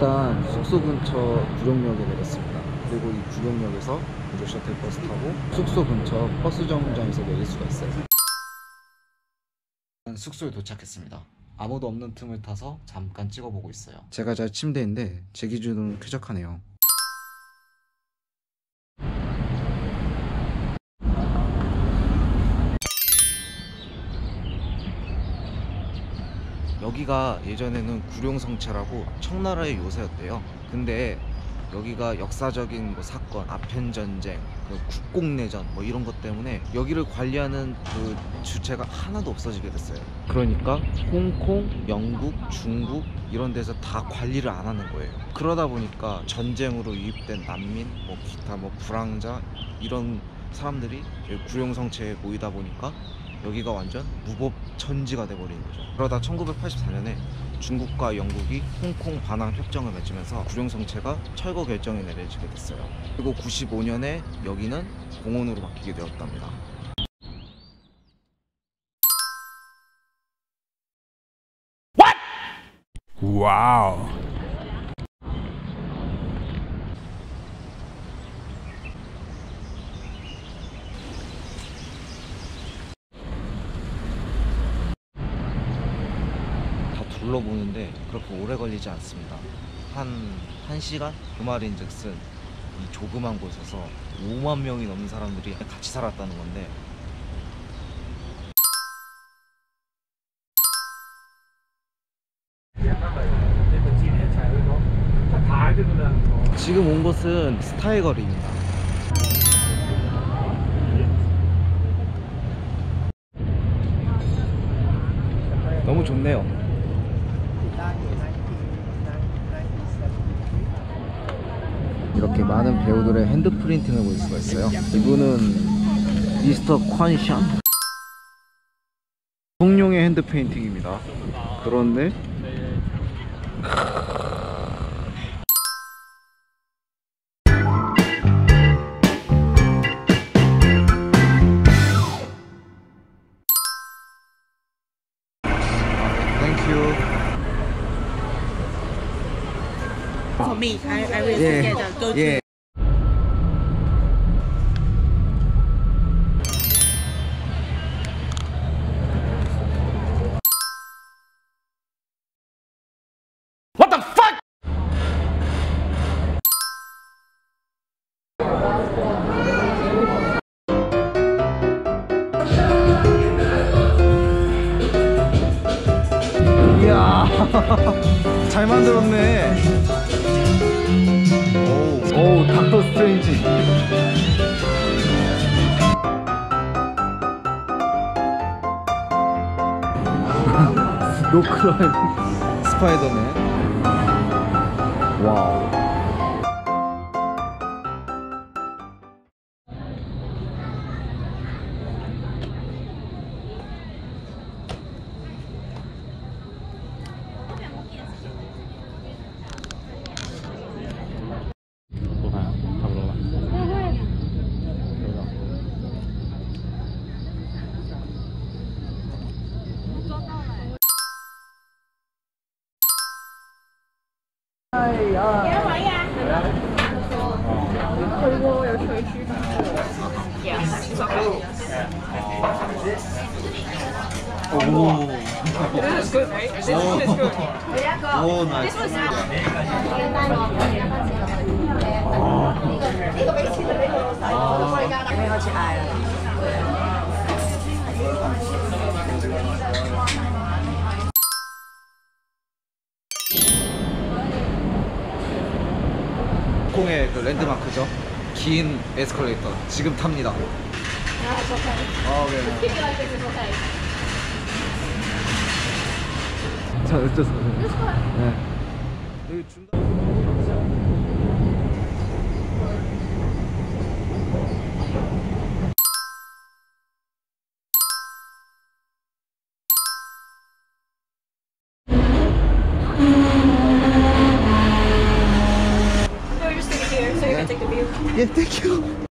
일단 숙소 근처 구룡역에 내렸습니다. 그리고 이 구룡역에서 무료 셔틀버스 타고 숙소 근처 버스 정류장에서 내릴 수가 있어요. 숙소에 도착했습니다. 아무도 없는 틈을 타서 잠깐 찍어보고 있어요. 제가 잘 침대인데 제 기준으로는 쾌적하네요. 여기가 예전에는 구룡성체라고 청나라의 요새였대요. 근데 여기가 역사적인 뭐 사건, 아편전쟁, 국공내전 뭐 이런 것 때문에 여기를 관리하는 그 주체가 하나도 없어지게 됐어요. 그러니까 홍콩, 영국, 중국 이런 데서 다 관리를 안 하는 거예요. 그러다 보니까 전쟁으로 유입된 난민, 뭐 기타 뭐 불황자 이런 사람들이 구룡성체에 모이다 보니까 여기가 완전 무법천지가 돼버린 거죠. 그러다 1984년에 중국과 영국이 홍콩 반환 협정을 맺으면서 구룡성체가 철거 결정이 내려지게 됐어요. 그리고 95년에 여기는 공원으로 바뀌게 되었답니다. 와우. 둘러보는데 그렇게 오래 걸리지 않습니다. 한 1시간? 그 말인즉슨 이 조그만 곳에서 5만 명이 넘는 사람들이 같이 살았다는 건데 지금 온 곳은 스타일 거리입니다. 너무 좋네요. 이렇게 많은 배우들의 핸드 프린팅을 볼 수가 있어요. 이분은 미스터 콴샹. 성룡의 핸드 페인팅입니다. 그런데 For me, I will together go to. What the fuck? 이야 잘 만들었네. 오 닥터 스트레인지. 노크라임 스파이더맨. 와우. 그리고 여기 저희 줄 오. This is good, right? This one is good. 오, 나이스. 홍콩의 그 랜드마크죠. 긴 에스컬레이터 지금 탑니다. 아, 네. 자, 어쩌서. 네. 여기 중간. No, you're just sitting here, so you can take the view. 예, 땡큐.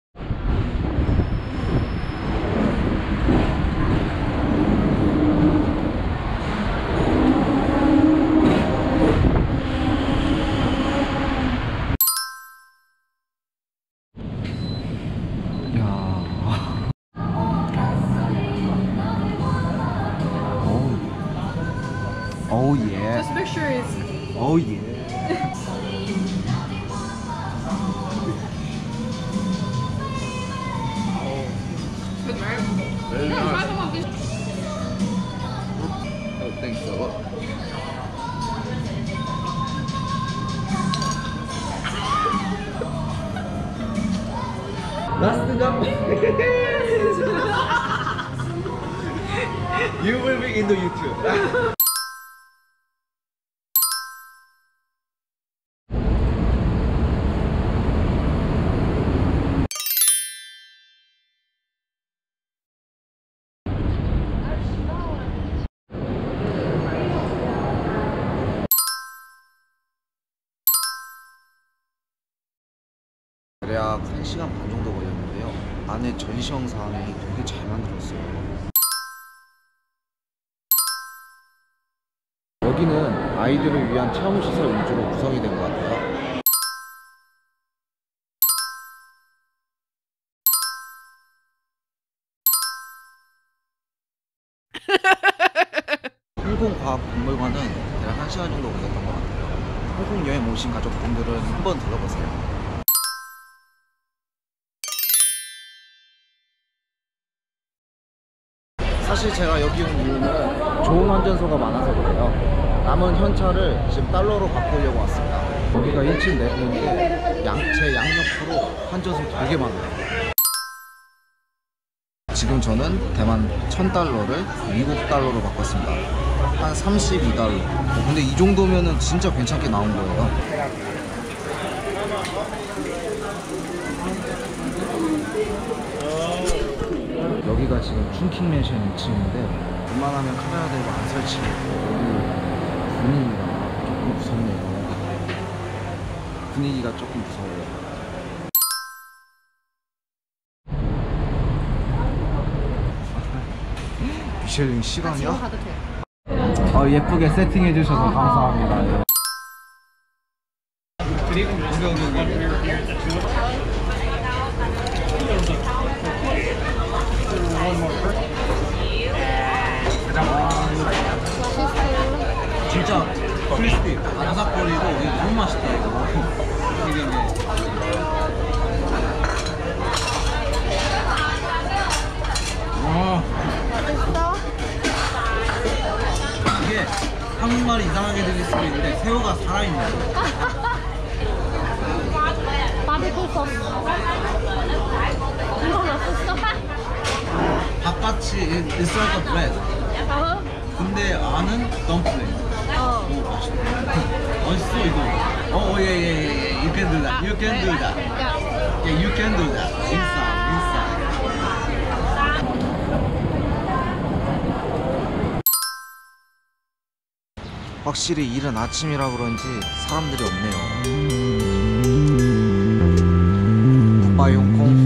Oh yeah. This picture is Oh yeah. good, right? Very Try nice. some of this. Oh, thanks a lot. Last jump. You will be in the YouTube. 대략 1시간 반 정도 걸렸는데요. 안에 전시형 사항이 되게 잘 만들었어요. 여기는 아이들을 위한 체험시설 위주로 구성이 된 것 같아요. 홍콩과학박물관은 대략 1시간 정도 걸렸던 것 같아요. 홍콩 여행 오신 가족분들은 한번 들러보세요. 사실 제가 여기 온 이유는 좋은 환전소가 많아서 그래요. 남은 현찰을 지금 달러로 바꾸려고 왔습니다. 여기가 1층 내부인데 제 양옆으로 환전소 되게 많아요. 지금 저는 대만 1000달러를 미국 달러로 바꿨습니다. 한 32달러. 근데 이 정도면은 진짜 괜찮게 나온 거예요. 여기가 지금 춘킹 맨션 2층인데 웬만하면 카메라 대고 안 설치고 여기 분위기가 조금 무섭네요. 분위기가 조금 무서워요. 미셸링 시간이야? 예쁘게 세팅해 주셔서 감사합니다. 진짜 크리스피 바삭거리고 이게 너무 맛있다 이거. 이게 한국말이 이상하게 들릴 수도 있는데 새우가 살아있네. 바비큐 소스. 이거 맛있어? 바깥이 it's like a bread. 근데 안은 덤플링. 오 맛있네. 맛있어 이거. 예예예. You can do that. You can do that. Yeah, you can do that. Inside. 확실히 이른 아침이라 그런지 사람들이 없네요. 굿바이 홍콩.